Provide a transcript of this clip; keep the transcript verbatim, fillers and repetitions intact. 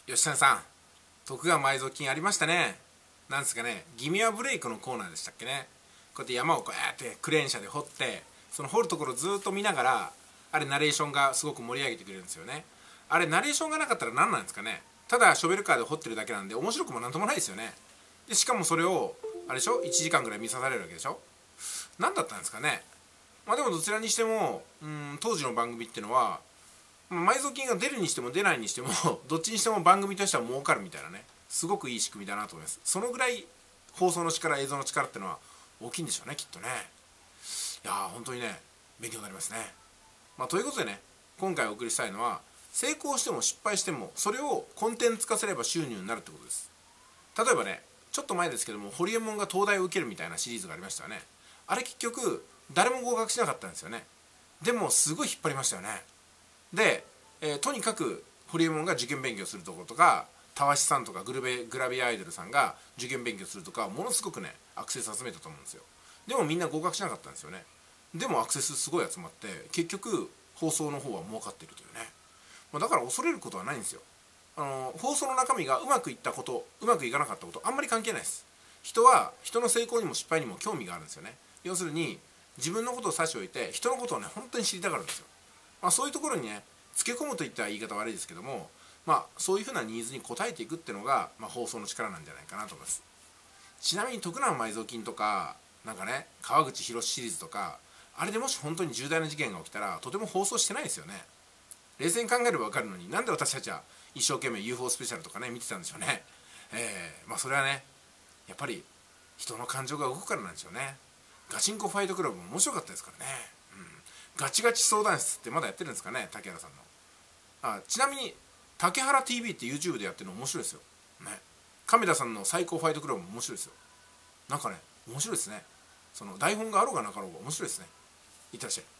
吉谷さん、徳川埋蔵金ありましたね。なんですかね、ギミアブレイクのコーナーでしたっけね。こうやって山をこうやってクレーン車で掘って、その掘るところずっと見ながら、あれナレーションがすごく盛り上げてくれるんですよね。あれナレーションがなかったら何なんですかね。ただショベルカーで掘ってるだけなんで面白くもなんともないですよね。でしかもそれをあれでしょ、いちじかんぐらい見さされるわけでしょ。何だったんですかね。まあでもどちらにしても、うん、当時の番組っていうのは埋蔵金が出るにしても出ないにしてもどっちにしても番組としては儲かるみたいなね、すごくいい仕組みだなと思います。そのぐらい放送の力、映像の力っていうのは大きいんでしょうね、きっとね。いやー本当にね、勉強になりますね。まあということでね、今回お送りしたいのは、成功しても失敗してもそれをコンテンツ化すれば収入になるってことです。例えばね、ちょっと前ですけども、ホリエモンが東大を受けるみたいなシリーズがありましたよね。あれ結局誰も合格しなかったんですよね。でもすごい引っ張りましたよね。で、えーとにかくホリエモンが受験勉強するところとか、たわしさんとかグルベグラビアアイドルさんが受験勉強するとか、ものすごくねアクセス集めたと思うんですよ。でもみんな合格しなかったんですよね。でもアクセスすごい集まって、結局放送の方は儲かっているというね。まあ、だから恐れることはないんですよ。あの放送の中身がうまくいったこと、うまくいかなかったこと、あんまり関係ないです。人は人の成功にも失敗にも興味があるんですよね。要するに自分のことを差し置いて人のことをね本当に知りたがるんですよ。まあ、そういうところにねつけ込むといったら言い方悪いですけども、まあそういうふうなニーズに応えていくっていうのが、まあ、放送の力なんじゃないかなと思います。ちなみに徳川埋蔵金とかなんかね川口博シリーズとか、あれでもし本当に重大な事件が起きたらとても放送してないですよね。冷静に考えれば分かるのに、なんで私たちは一生懸命 ユーフォー スペシャルとかね見てたんでしょうね。えー、まあそれはねやっぱり人の感情が動くからなんでしょうね。ガチンコファイトクラブも面白かったですからね。うん、ガチガチ相談室ってまだやってるんですかね、竹原さんの。あ、ちなみに竹原 ティーブイ って YouTube でやってるの面白いですよ、ね、亀田さんの最高ファイトクラブも面白いですよ。なんかね面白いですね。その台本があろうがなかろうが面白いですね。いってらっしゃい。